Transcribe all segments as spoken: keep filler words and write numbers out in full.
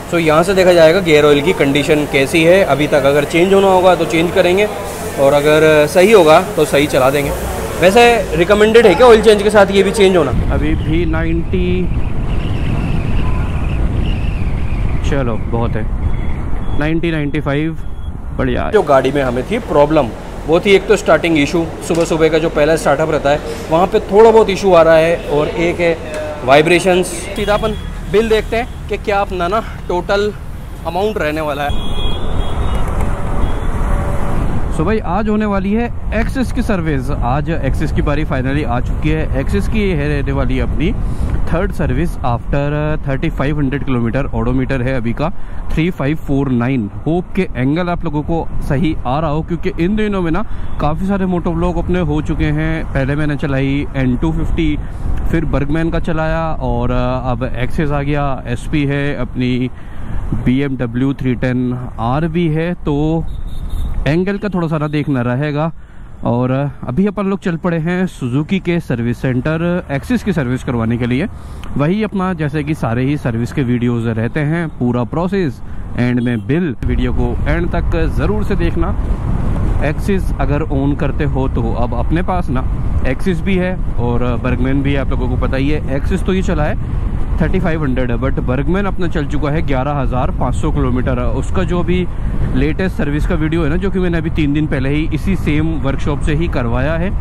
सो यहाँ से देखा जाएगा गियर ऑयल की कंडीशन कैसी है अभी तक। अगर चेंज होना होगा तो चेंज करेंगे और अगर सही होगा तो सही चला देंगे। वैसे रिकमेंडेड है क्या ऑयल चेंज के साथ ये भी चेंज होना? अभी भी नाइन्टी, चलो बहुत है, नाइन्टी नाइन्टी फाइव बढ़िया। जो गाड़ी में हमें थी प्रॉब्लम वो थी एक तो स्टार्टिंग इशू, सुबह सुबह का जो पहला स्टार्टअप रहता है वहाँ पे थोड़ा बहुत इशू आ रहा है, और एक है वाइब्रेशंस। सीधा अपन बिल देखते हैं कि क्या अपना ना टोटल अमाउंट रहने वाला है। सो भाई आज होने वाली है एक्सिस की सर्विस। आज एक्सिस की बारी फाइनली आ चुकी है। एक्सिस की है रहने वाली है अपनी third service after thirty five hundred kilometre. Odometer है अभी का three five four nine. Hope के एंगल आप लोगों को सही आ रहा हो, क्योंकि इन दिनों में ना काफ़ी सारे मोटो व्लॉग अपने हो चुके हैं। पहले मैंने चलाई एन टू फिफ्टी, फिर बर्गमैन का चलाया, और अब एक्सिस आ गया। एस पी है अपनी, B M W three ten R भी है, तो एंगल का थोड़ा सा ना देखना रहेगा। और अभी अपन लोग चल पड़े हैं सुजुकी के सर्विस सेंटर एक्सिस की सर्विस करवाने के लिए। वही अपना जैसे कि सारे ही सर्विस के वीडियोस रहते हैं, पूरा प्रोसेस, एंड में बिल। वीडियो को एंड तक ज़रूर से देखना। एक्सिस अगर ऑन करते हो तो अब अपने पास ना एक्सिस भी है और बर्गमैन भी है, आप लोगों को पता ही है। एक्सिस तो ये चला है थर्टी फाइव हंड्रेड है, बट बर्गमैन अपना चल चुका है ग्यारह हज़ार पाँच सौ किलोमीटर। उसका जो भी लेटेस्ट सर्विस का वीडियो है ना, जो कि मैंने अभी तीन दिन पहले ही इसी सेम वर्कशॉप से ही करवाया है,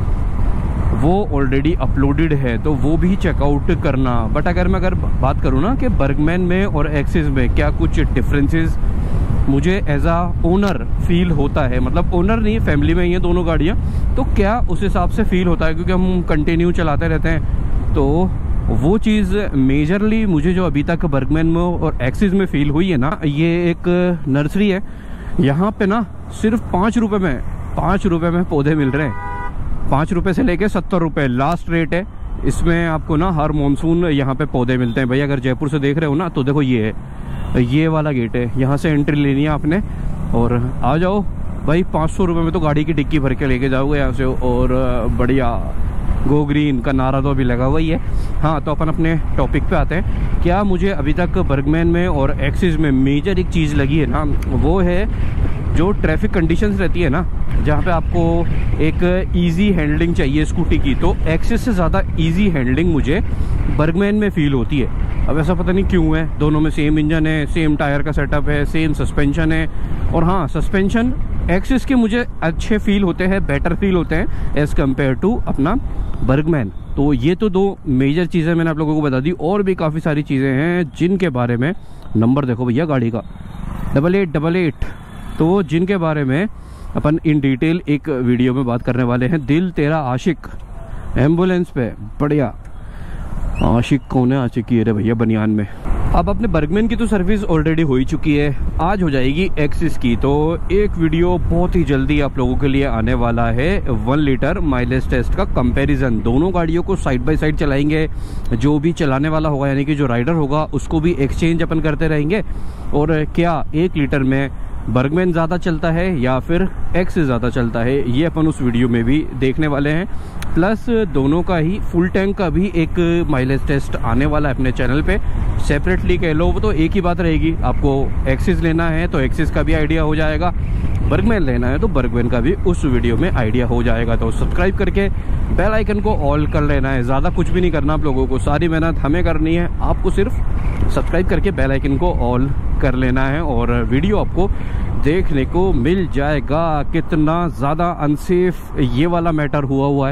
वो ऑलरेडी अपलोडेड है, तो वो भी चेकआउट करना। बट अगर मैं अगर बात करूँ ना कि बर्गमैन में और एक्सिस में क्या कुछ डिफरेंसेस मुझे एज आ ओनर फील होता है, मतलब ओनर नहीं, फैमिली में ही है दोनों गाड़ियाँ, तो क्या उस हिसाब से फील होता है, क्योंकि हम कंटिन्यू चलाते रहते हैं, तो वो चीज़ मेजरली मुझे जो अभी तक बर्गमैन में और एक्सिस में फील हुई है ना, ये एक नर्सरी है। यहाँ पे ना सिर्फ पाँच रुपये में पाँच रुपये में पौधे मिल रहे हैं। पाँच रुपये से लेके सत्तर रुपये लास्ट रेट है। इसमें आपको ना हर मानसून यहाँ पे पौधे मिलते हैं। भैया अगर जयपुर से देख रहे हो ना, तो देखो ये है, ये वाला गेट है, यहाँ से एंट्री लेनी है आपने और आ जाओ भाई। पाँच सौ रुपये में तो गाड़ी की डिक्की भर के लेके जाओगे यहाँ से, और बढ़िया गो ग्रीन का नारा तो अभी लगा हुआ ही है। हाँ, तो अपन अपने टॉपिक पे आते हैं। क्या मुझे अभी तक बर्गमैन में और एक्सिस में मेजर एक चीज़ लगी है ना, वो है जो ट्रैफिक कंडीशंस रहती है ना, जहाँ पे आपको एक इजी हैंडलिंग चाहिए स्कूटी की, तो एक्सिस से ज़्यादा इजी हैंडलिंग मुझे बर्गमैन में फ़ील होती है। अब ऐसा पता नहीं क्यों है, दोनों में सेम इंजन है, सेम टायर का सेटअप है, सेम सस्पेंशन है, और हाँ सस्पेंशन एक्सिस के मुझे अच्छे फील होते हैं, बेटर फील होते हैं एज़ कम्पेयर टू अपना बर्गमैन। तो ये तो दो मेजर चीज़ें मैंने आप लोगों को बता दी, और भी काफ़ी सारी चीज़ें हैं जिनके बारे में, नंबर देखो भैया गाड़ी का डबल एट डबल एट, तो जिनके बारे में अपन इन डिटेल एक वीडियो में बात करने वाले हैं। दिल तेरा आशिक एम्बुलेंस पे, बढ़िया। आशिक कौन है? आशिक की है भैया बनियान में। अब अपने बर्गमैन की तो सर्विस ऑलरेडी हो ही चुकी है, आज हो जाएगी एक्सिस की। तो एक वीडियो बहुत ही जल्दी आप लोगों के लिए आने वाला है, वन लीटर माइलेज टेस्ट का कंपैरिजन। दोनों गाड़ियों को साइड बाय साइड चलाएंगे, जो भी चलाने वाला होगा यानी कि जो राइडर होगा उसको भी एक्सचेंज अपन करते रहेंगे, और क्या एक लीटर में बर्गमैन ज़्यादा चलता है या फिर एक्सिस ज़्यादा चलता है, ये अपन उस वीडियो में भी देखने वाले हैं। प्लस दोनों का ही फुल टैंक का भी एक माइलेज टेस्ट आने वाला है अपने चैनल पे, सेपरेटली कह लो तो एक ही बात रहेगी। आपको एक्सिस लेना है तो एक्सिस का भी आइडिया हो जाएगा, बर्गमैन लेना है तो बर्गमैन का भी उस वीडियो में आइडिया हो जाएगा। तो सब्सक्राइब करके बेल आइकन को ऑल कर लेना है, ज़्यादा कुछ भी नहीं करना आप लोगों को, सारी मेहनत हमें करनी है, आपको सिर्फ सब्सक्राइब करके बेल आइकन को ऑल कर लेना है और वीडियो आपको देखने को मिल जाएगा। कितना ज़्यादा अनसेफ ये वाला मैटर हुआ हुआ है,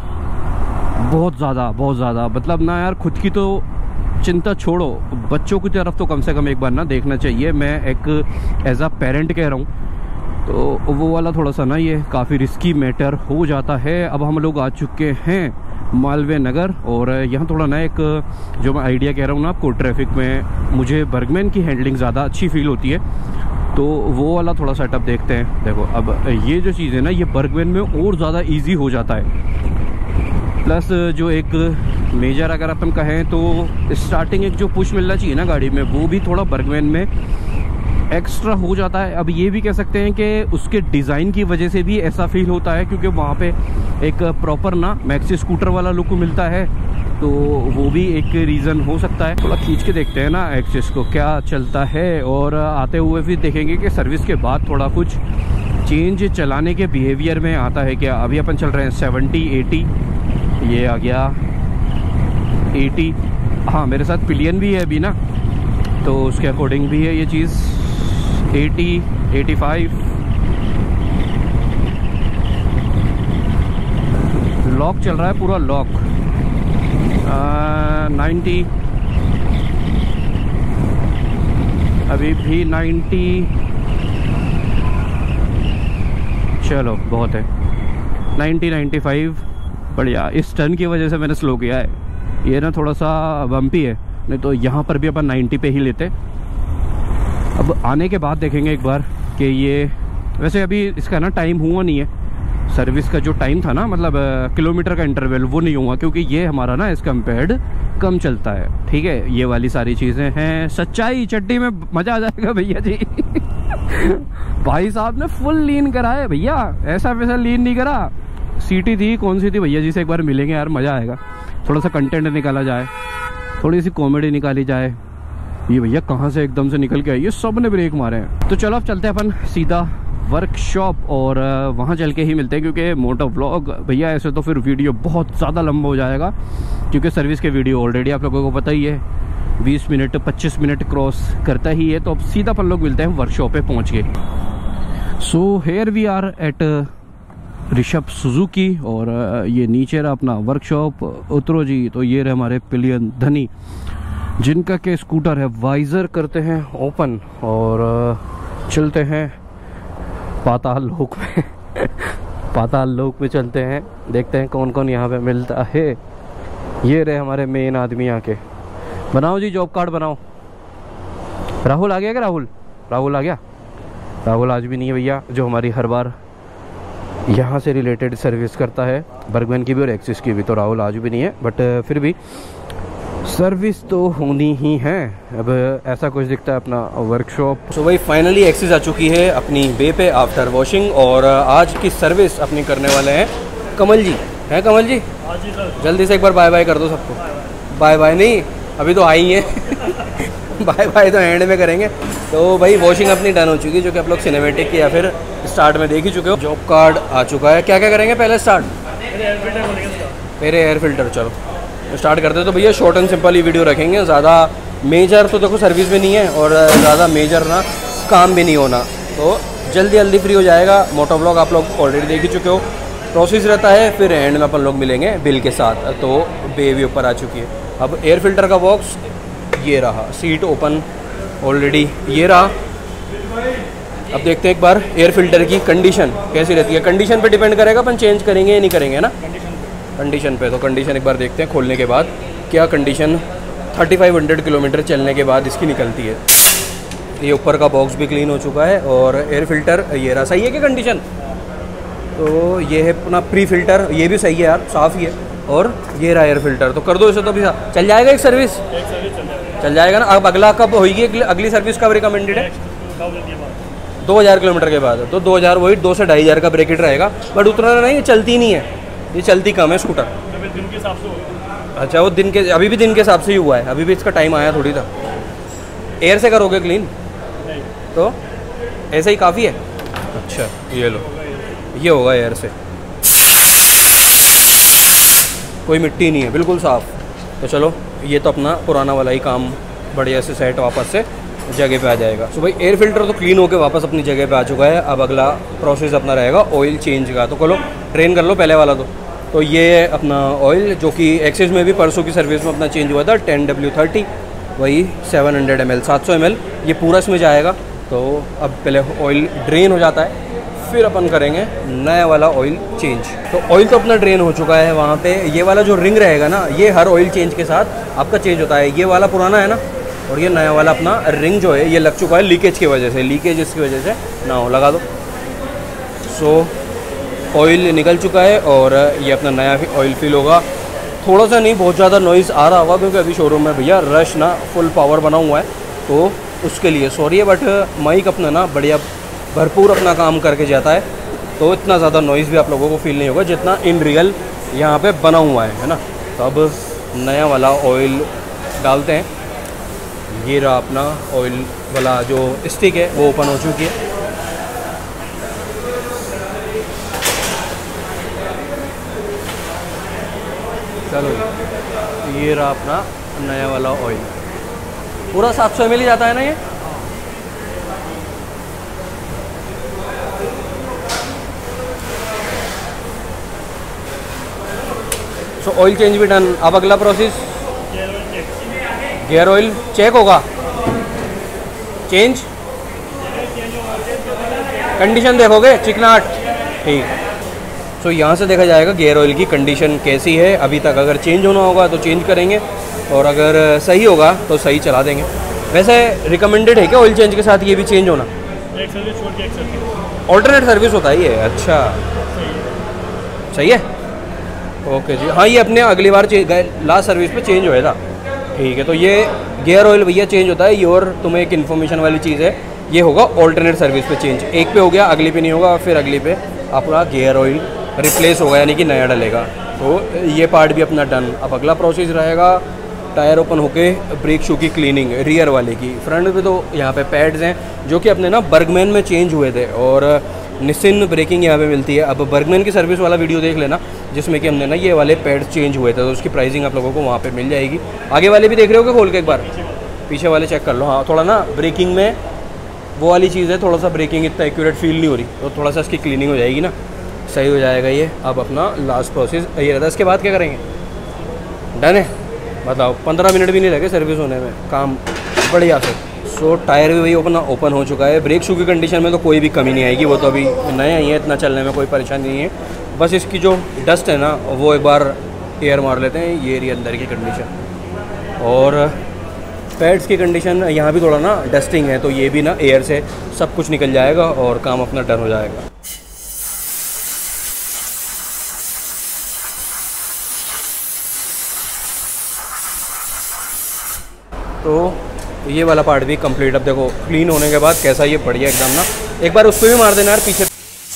बहुत ज़्यादा बहुत ज़्यादा, मतलब ना यार खुद की तो चिंता छोड़ो, बच्चों की तरफ तो कम से कम एक बार ना देखना चाहिए। मैं एक एज अ पेरेंट कह रहा हूँ, तो वो वाला थोड़ा सा ना ये काफ़ी रिस्की मैटर हो जाता है। अब हम लोग आ चुके हैं मालवीय नगर, और यहाँ थोड़ा ना एक जो मैं आइडिया कह रहा हूँ ना आपको, ट्रैफिक में मुझे बर्गमैन की हैंडलिंग ज़्यादा अच्छी फील होती है, तो वो वाला थोड़ा सेटअप देखते हैं। देखो अब ये जो चीज़ है ना, ये बर्गमैन में और ज़्यादा ईजी हो जाता है। प्लस जो एक मेजर अगर अपन कहें तो स्टार्टिंग एक जो पुश मिलना चाहिए ना गाड़ी में, वो भी थोड़ा बर्गमैन में एक्स्ट्रा हो जाता है। अब ये भी कह सकते हैं कि उसके डिज़ाइन की वजह से भी ऐसा फील होता है, क्योंकि वहाँ पे एक प्रॉपर ना मैक्सी स्कूटर वाला लुक मिलता है, तो वो भी एक रीज़न हो सकता है। थोड़ा खींच के देखते हैं ना एक्सिस को क्या चलता है, और आते हुए फिर देखेंगे कि सर्विस के बाद थोड़ा कुछ चेंज चलाने के बिहेवियर में आता है क्या। अभी अपन चल रहे हैं सेवेंटी एटी, ये आ गया एटी। हाँ, मेरे साथ पिलियन भी है अभी ना, तो उसके अकॉर्डिंग भी है ये चीज़। एटी, एटी फाइव, लॉक चल रहा है पूरा लॉक। नाइन्टी, अभी भी नाइन्टी। चलो बहुत है, नाइन्टी, नाइन्टी फाइव, बढ़िया। इस टर्न की वजह से मैंने स्लो किया है, ये ना थोड़ा सा बम्पी है, नहीं तो यहाँ पर भी अपन नाइन्टी पे ही लेते। अब आने के बाद देखेंगे एक बार कि ये, वैसे अभी इसका ना टाइम हुआ नहीं है, सर्विस का जो टाइम था ना, मतलब किलोमीटर का इंटरवल, वो नहीं हुआ, क्योंकि ये हमारा ना इस कंपेयर्ड कम चलता है। ठीक है, ये वाली सारी चीज़ें हैं। सच्चाई चड्डी में मज़ा आ जाएगा भैया जी। भाई साहब ने फुल लीन करा है भैया, ऐसा वैसा लीन नहीं करा। सीटी थी, कौन सी थी भैया जी से एक बार मिलेंगे यार, मज़ा आएगा। थोड़ा सा कंटेंट निकाला जाए, थोड़ी सी कॉमेडी निकाली जाए। ये भैया कहाँ से एकदम से निकल के आई, ये सब ने ब्रेक मारे हैं। तो चलो अब चलते हैं अपन सीधा वर्कशॉप, और वहाँ चल के ही मिलते हैं, क्योंकि मोटो व्लॉग भैया ऐसे तो फिर वीडियो बहुत ज़्यादा लंबा हो जाएगा, क्योंकि सर्विस के वीडियो ऑलरेडी आप लोगों को पता ही है बीस मिनट पच्चीस मिनट क्रॉस करता ही है। तो अब सीधा अपन लोग मिलते हैं वर्कशॉप पे पहुँच के। So here we are at Rishabh Suzuki, और ये नीचे रहा अपना वर्कशॉप। उतरो जी, तो ये रहे हमारे पिलियन धनी, जिनका के स्कूटर है। वाइज़र करते हैं ओपन और चलते हैं पाताल लोक में। पाताल लोक में चलते हैं, देखते हैं कौन कौन यहाँ पे मिलता है। ये रहे हमारे मेन आदमी आके। बनाओ जी जॉब कार्ड बनाओ। राहुल आ गया क्या? राहुल राहुल आ गया? राहुल आज भी नहीं है भैया, जो हमारी हर बार यहाँ से रिलेटेड सर्विस करता है, बर्गमैन की भी और एक्सिस की भी। तो राहुल आज भी नहीं है, बट फिर भी सर्विस तो होनी ही है। अब ऐसा कुछ दिखता है अपना वर्कशॉप। सो भाई फाइनली एक्सिस आ चुकी है अपनी बे पे आफ्टर वॉशिंग, और आज की सर्विस अपनी करने वाले हैं कमल जी। हैं कमल जी? हाँ जी सर। जल्दी से एक बार बाय बाय कर दो सबको। बाय बाय नहीं, अभी तो आई हैं। बाय बाय तो एंड में करेंगे। तो भाई वॉशिंग अपनी डन हो चुकी है, जो कि आप लोग सिनेमेटिक या फिर स्टार्ट में देख ही चुके हो। जॉब कार्ड आ चुका है। क्या क्या करेंगे पहले स्टार्ट? मेरे एयर फिल्टर। चलो स्टार्ट करते हैं। तो भैया शॉर्ट एंड सिंपल ही वीडियो रखेंगे, ज़्यादा मेजर तो देखो सर्विस भी नहीं है, और ज़्यादा मेजर ना काम भी नहीं होना, तो जल्दी जल्दी फ्री हो जाएगा। मोटो ब्लॉग आप लोग ऑलरेडी देख ही चुके हो। प्रोसेस रहता है, फिर एंड में अपन लोग मिलेंगे बिल के साथ। तो बे भी ऊपर आ चुकी है। अब एयर फिल्टर का बॉक्स ये रहा, सीट ओपन ऑलरेडी ये रहा। अब देखते हैं एक बार एयर फिल्टर की कंडीशन कैसी रहती है। कंडीशन पे डिपेंड करेगा अपन चेंज करेंगे या नहीं करेंगे ना, कंडीशन पे। तो कंडीशन एक बार देखते हैं खोलने के बाद क्या कंडीशन पैंतीस सौ किलोमीटर चलने के बाद इसकी निकलती है। ये ऊपर का बॉक्स भी क्लीन हो चुका है, और एयर फिल्टर ये रहा। सही है कि कंडीशन? तो ये है अपना प्री फिल्टर, ये भी सही है यार, साफ़ ही है। और ये रहा एयर फिल्टर। तो कर दो इसे, तो भी चल जाएगा एक सर्विस, एक सर्विस चल जाएगा। चल जाएगा ना। अब अगला कब होगी अगली सर्विस? कब रिकमेंडेड है? दो हज़ार किलोमीटर के बाद। तो दो हज़ार वही दो से ढाई हज़ार का ब्रेकेट रहेगा, बट उतना नहीं, ये चलती नहीं है, ये चलती कम है स्कूटर। दिन के हिसाब से। अच्छा, वो दिन के, अभी भी दिन के हिसाब से ही हुआ है, अभी भी इसका टाइम आया थोड़ी था। एयर से करोगे क्लीन? नहीं। तो ऐसे ही काफ़ी है। अच्छा ये लो, ये होगा एयर से, कोई मिट्टी नहीं है, बिल्कुल साफ़। तो चलो ये तो अपना पुराना वाला ही काम बढ़िया से सेट वापस से जगह पे आ जाएगा। सो भाई एयर फिल्टर तो क्लीन होकर वापस अपनी जगह पे आ चुका है। अब अगला प्रोसेस अपना रहेगा ऑयल चेंज का। तो चलो ट्रेन कर लो पहले वाला। तो तो ये अपना ऑयल जो कि एक्सिस में भी परसों की सर्विस में अपना चेंज हुआ था, टेन डब्ल्यू थर्टी, वही सेवन हंड्रेड एम एल, सात सौ एम एल, ये पूरा इसमें जाएगा। तो अब पहले ऑयल ड्रेन हो जाता है, फिर अपन करेंगे नया वाला ऑयल चेंज। तो ऑयल तो अपना ड्रेन हो चुका है वहाँ पे। ये वाला जो रिंग रहेगा ना, ये हर ऑयल चेंज के साथ आपका चेंज होता है। ये वाला पुराना है ना, और ये नया वाला अपना रिंग जो है ये लग चुका है लीकेज की वजह से। लीकेज इसकी वजह से ना हो, लगा दो। सो ऑयल निकल चुका है, और ये अपना नया ऑयल फिल होगा। थोड़ा सा नहीं, बहुत ज़्यादा नॉइज़ आ रहा होगा, क्योंकि अभी शोरूम में भैया रश ना फुल पावर बना हुआ है। तो उसके लिए सॉरी है, बट माइक अपना ना बढ़िया भरपूर अपना काम करके जाता है, तो इतना ज़्यादा नॉइज़ भी आप लोगों को फील नहीं होगा जितना इन रियल यहाँ पे बना हुआ है है ना। तो अब नया वाला ऑयल डालते हैं। ये रहा अपना ऑयल वाला जो स्टिक है वो ओपन हो चुकी है। चलो ये रहा अपना नया वाला ऑयल, पूरा सात सौ एम एल ही जाता है ना ये। सो ऑयल चेंज भी डन। अब अगला प्रोसेस गियर ऑयल चेक होगा, चेंज कंडीशन देखोगे, चिकनाहट, ठीक। सो यहाँ से देखा जाएगा गियर ऑयल की कंडीशन कैसी है अभी तक। अगर चेंज होना होगा तो चेंज करेंगे और अगर सही होगा तो सही चला देंगे। वैसे रिकमेंडेड है क्या ऑयल चेंज के साथ ये भी चेंज होना? एक सर्विस छोड़ के एक सर्विस, ऑल्टरनेट सर्विस होता है ये। अच्छा सही है, ओके जी। हाँ ये अपने अगली बार लास्ट सर्विस पे चेंज हुआ था, ठीक है। तो ये गियर ऑयल भैया चेंज होता है ये। और तुम्हें एक इन्फॉर्मेशन वाली चीज़ है, ये होगा ऑल्टरनेट सर्विस पे चेंज। एक पे हो गया, अगली पे नहीं होगा, फिर अगली पे अपना गियर ऑयल रिप्लेस होगा यानी कि नया डलेगा। तो ये पार्ट भी अपना डन। अब अगला प्रोसेस रहेगा टायर ओपन होके ब्रेक शू की क्लीनिंग, रियर वाले की। फ्रंट पे तो यहाँ पे पैड्स हैं जो कि अपने ना बर्गमैन में चेंज हुए थे और निसिन ब्रेकिंग यहाँ पे मिलती है। अब बर्गमैन की सर्विस वाला वीडियो देख लेना जिसमें कि हमने ना ये वाले पैड्स चेंज हुए थे, तो उसकी प्राइसिंग आप लोगों को वहाँ पे मिल जाएगी। आगे वाले भी देख रहे हो खोल के एक बार, पीछे वाले चेक कर लो। हाँ थोड़ा ना ब्रेकिंग में वो वाली चीज़ है, थोड़ा सा ब्रेकिंग इतना एक्यूरेट फील नहीं हो रही, तो थोड़ा सा इसकी क्लीनिंग हो जाएगी ना, सही हो जाएगा ये। अब अपना लास्ट प्रोसेस ये रहता है। इसके बाद क्या करेंगे? डन है, बताओ। पंद्रह मिनट भी नहीं लगे सर्विस होने में, काम बढ़िया से। सो टायर भी वही अपना ओपन हो चुका है। ब्रेक शू की कंडीशन में तो कोई भी कमी नहीं आएगी, वो तो अभी नया ही है, इतना चलने में कोई परेशानी नहीं है। बस इसकी जो डस्ट है ना वो एक बार एयर मार लेते हैं, ये रही अंदर की कंडीशन। और पैड्स की कंडीशन यहाँ भी थोड़ा ना डस्टिंग है, तो ये भी ना एयर से सब कुछ निकल जाएगा और काम अपना डन हो जाएगा। तो ये वाला पार्ट भी कंप्लीट। अब देखो क्लीन होने के बाद कैसा ये बढ़िया एकदम ना, एक बार उसको भी मार देना यार पीछे।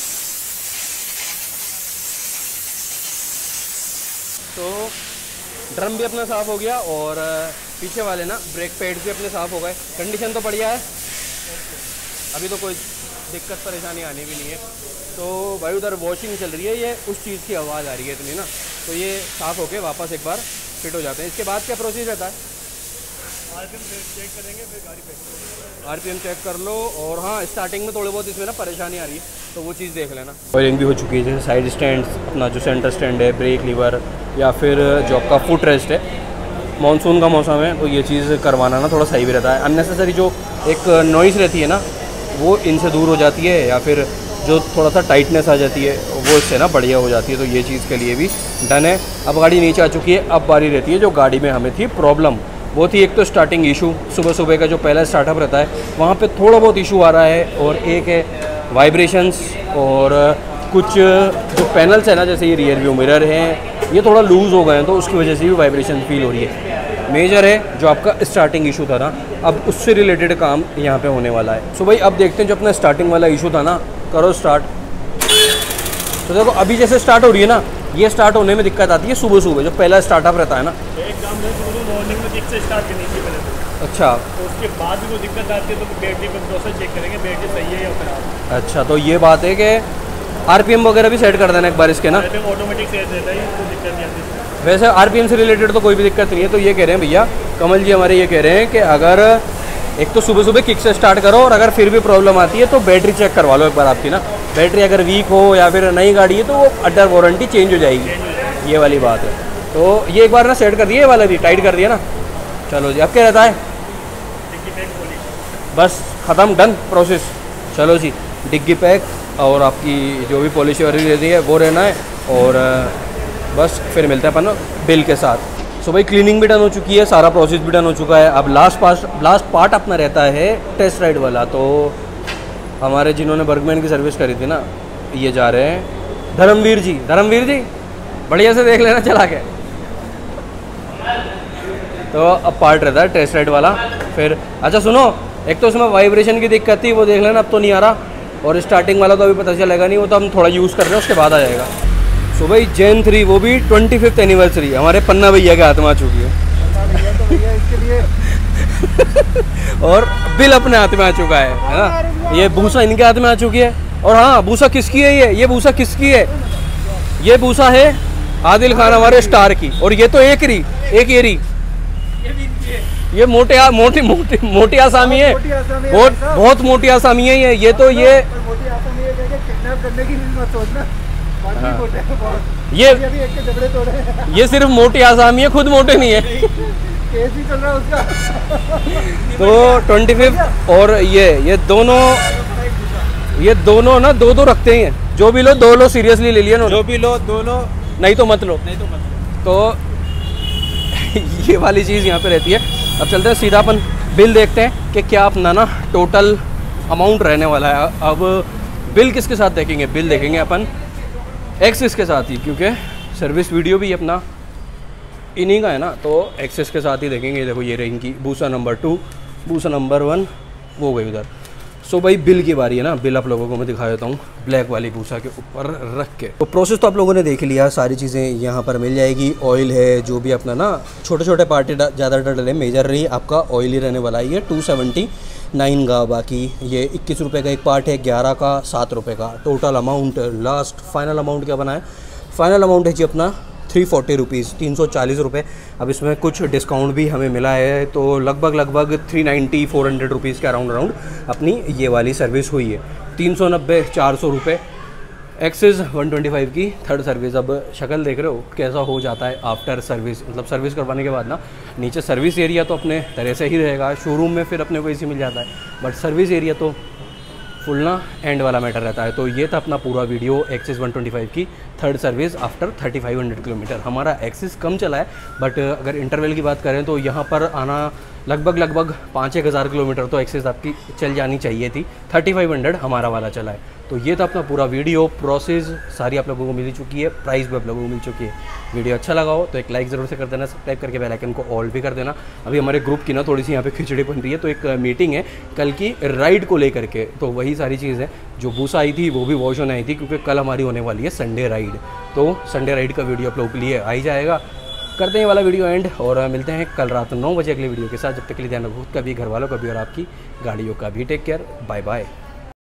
तो ड्रम भी अपना साफ़ हो गया और पीछे वाले ना ब्रेक पैड्स भी अपने साफ़ हो गए। कंडीशन तो बढ़िया है, अभी तो कोई दिक्कत परेशानी आनी भी नहीं है। तो भाई उधर वॉशिंग चल रही है, ये उस चीज़ की आवाज़ आ रही है इतनी ना, तो ये साफ़ होके वापस एक बार फिट हो जाते हैं। इसके बाद क्या प्रोसेस रहता है? आरपीएम चेक करेंगे, फिर गाड़ी पे आरपीएम चेक कर लो। और हाँ स्टार्टिंग में थोड़ी बहुत इसमें ना परेशानी आ रही है, तो वो चीज़ देख लेना। ऑयलिंग भी हो चुकी है, जैसे साइड स्टैंड, अपना जो सेंटर स्टैंड है, ब्रेक लीवर या फिर जो आपका फुट रेस्ट है। मानसून का मौसम है तो ये चीज़ करवाना ना थोड़ा सही भी रहता है। अननेसेसरी जो एक नॉइज़ रहती है ना वो इनसे दूर हो जाती है, या फिर जो थोड़ा सा टाइटनेस आ जाती है वो इससे ना बढ़िया हो जाती है। तो ये चीज़ के लिए भी डन है। अब गाड़ी नीचे आ चुकी है। अब बारी रहती है जो गाड़ी में हमें थी प्रॉब्लम, वो थी एक तो स्टार्टिंग इशू। सुबह सुबह का जो पहला स्टार्टअप रहता है वहाँ पे थोड़ा बहुत इशू आ रहा है, और एक है वाइब्रेशंस, और कुछ जो पैनल्स है ना जैसे ये रियर व्यू मिरर हैं ये थोड़ा लूज़ हो गए हैं, तो उसकी वजह से भी वाइब्रेशन फील हो रही है। मेजर है जो आपका स्टार्टिंग इशू था ना, अब उससे रिलेटेड काम यहाँ पे होने वाला है। सो भाई अब देखते हैं जो अपना स्टार्टिंग वाला इशू था ना, करो स्टार्ट। तो देखो अभी जैसे स्टार्ट हो रही है ना, ये स्टार्ट होने में दिक्कत आती है सुबह सुबह जो पहला स्टार्टअप रहता है ना। एक काम है तो मॉर्निंग में किक से स्टार्ट करनी चाहिए पहले तो। अच्छा, तो उसके बाद भी कोई दिक्कत आती है तो बैटरी पर प्रोसेस चेक करेंगे बैटरी सही है या खराब। अच्छा तो ये बात है कि आरपीएम वगैरह भी सेट कर देना एक बार इसके ना, ऑटोमेटिक सेट रहता है, कोई दिक्कत नहीं आती। वैसे आरपीएम से रिलेटेड तो कोई भी दिक्कत नहीं है। तो ये कह रहे हैं भैया कमल जी हमारे, ये कह रहे हैं कि अगर एक तो सुबह सुबह किक से स्टार्ट करो, और अगर फिर भी प्रॉब्लम आती है तो बैटरी चेक करवा लो एक बार आपकी ना। बैटरी अगर वीक हो या फिर नई गाड़ी है तो वो अंडर वारंटी चेंज हो जाएगी, ये वाली बात है। तो ये एक बार ना सेट कर दिया, ये वाला भी टाइट कर दिया ना। चलो जी, अब क्या रहता है? बस ख़त्म, डन प्रोसेस। चलो जी, डिग्गी पैक और आपकी जो भी पॉलिश वगैरह रहती है वो रहना है, और बस फिर मिलते हैं अपन बिल के साथ। सो भाई क्लीनिंग भी डन हो चुकी है, सारा प्रोसेस भी डन हो चुका है। अब लास्ट पास लास्ट पार्ट अपना रहता है टेस्ट राइड वाला। तो हमारे जिन्होंने बर्गमैन की सर्विस करी थी ना, ये जा रहे हैं धर्मवीर जी। धर्मवीर जी बढ़िया से देख लेना चला के। तो अब पार्ट रहता है टेस्ट राइड वाला। फिर अच्छा सुनो, एक तो उसमें वाइब्रेशन की दिक्कत थी, वो देख लेना, अब तो नहीं आ रहा। और स्टार्टिंग वाला तो अभी पता चलेगा नहीं, वो तो हम थोड़ा यूज़ कर रहे हैं, उसके बाद आ जाएगा। सो भाई जेन थ्री वो भी ट्वेंटी फिफ्थ एनिवर्सरी हमारे पन्ना भैया के हाथ में आ चुकी है तो भैया इसके लिए और बिल अपने हाथ में आ चुका है, है ना। ये भूसा इनके हाथ में आ चुकी है। और हाँ, भूसा किसकी है? ये ये भूसा किसकी है? ये भूसा है आदिल खान हमारे स्टार की। और ये तो एक री एक ये री ये मोटे आ, मोटी मोटी मोटी आसामी है, बहुत बहुत मोटी आसामी है ये ये तो ये मोटी आसामी है कि किडनैप करने की मत सोचना, बाकी मोटे हैं बहुत। ये अभी एक के जबड़े तोड़े हैं। ये सिर्फ मोटी आसामी है, खुद मोटे नहीं है। केस भी चल रहा है उसका। तो ट्वेंटी फिफ्थ और ये ये दोनों ये दोनों ना दो दो रखते हैं, जो भी लो दो लो, सीरियसली ले लिया ना, जो भी लो दो लो, नहीं तो मत लो। नहीं तो मत। तो ये वाली चीज़ यहाँ पे रहती है। अब चलते हैं सीधा अपन बिल देखते हैं कि क्या अपना ना टोटल अमाउंट रहने वाला है। अब बिल किसके साथ देखेंगे? बिल देखेंगे अपन एक्सिस के साथ ही, क्योंकि सर्विस वीडियो भी अपना इन्हीं का है ना, तो एक्सिस के साथ ही देखेंगे। देखो ये रहेंगी बूसा नंबर टू, बूसा नंबर वन वो गई उधर। सो भाई बिल की बारी है ना। बिल आप लोगों को मैं दिखा देता हूँ ब्लैक वाली भूसा के ऊपर रख के। तो प्रोसेस तो आप लोगों ने देख लिया, सारी चीज़ें यहाँ पर मिल जाएगी। ऑयल है, जो भी अपना ना छोटे छोटे पार्टी ज़्यादा डले, मेजर रही आपका ऑयल ही रहने वाला है। ये टू सेवेंटी नाइन का, बाकी ये इक्कीस रुपये का एक पार्ट है, ग्यारह का, सात रुपये का। Total amount last final amount क्या बना है? फाइनल अमाउंट है जी अपना थ्री फोर्टी रुपीज़, तीन सौ चालीस रुपये। अब इसमें कुछ डिस्काउंट भी हमें मिला है, तो लगभग लगभग three ninety four hundred rupees के अराउंड अराउंड अपनी ये वाली सर्विस हुई है। तीन सौ नब्बे चार सौ रुपये एक्सिस वन ट्वेंटी फाइव की थर्ड सर्विस। अब शक्ल देख रहे हो कैसा हो जाता है आफ्टर सर्विस, मतलब सर्विस करवाने के बाद ना। नीचे सर्विस एरिया तो अपने तरह से ही रहेगा, शोरूम में फिर अपने को इसी मिल जाता है, बट सर्विस एरिया तो फुल ना एंड वाला मैटर रहता है। तो ये था अपना पूरा video axis one twenty five की third service after thirty five hundred kilometre. हमारा एक्सिस कम चला है, बट अगर इंटरवल की बात करें तो यहाँ पर आना लगभग लगभग पाँच एक हज़ार किलोमीटर तो एक्सिस आपकी चल जानी चाहिए थी। थर्टी फाइव हंड्रेड हमारा वाला चला है। तो ये था अपना पूरा वीडियो, प्रोसेस सारी आप लोगों को मिल चुकी है, प्राइस भी आप लोगों को मिल चुकी है। वीडियो अच्छा लगा हो तो एक लाइक ज़रूर से कर देना, सब्सक्राइब करके बेल आइकन को ऑल भी कर देना। अभी हमारे ग्रुप की ना थोड़ी सी यहाँ पे खिचड़ी बन रही है, तो एक मीटिंग है कल की राइड को लेकर के, तो वही सारी चीज़ है। जो बूसा आई थी वो भी वॉश होने आई थी, क्योंकि कल हमारी होने वाली है संडे राइड। तो संडे राइड का वीडियो आप लोगों के लिए आ ही जाएगा। करते हैं वाला वीडियो एंड, और मिलते हैं कल रात नौ बजे अगले वीडियो के साथ। जब तक के लिए ध्यान रखो खुद का भी, घर वालों का भी, और आपकी गाड़ियों का भी। Take care, bye bye.